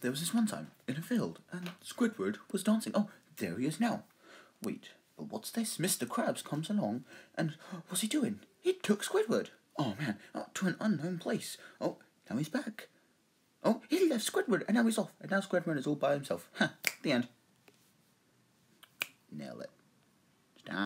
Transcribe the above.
there was this one time in a field, and Squidward was dancing. Oh, there he is now. Wait, but what's this? Mr. Krabs comes along, and what's he doing? He took Squidward. Oh man, to an unknown place. Oh, now he's back. Oh, he left Squidward, and now he's off. And now Squidward is all by himself. The end. Nail it.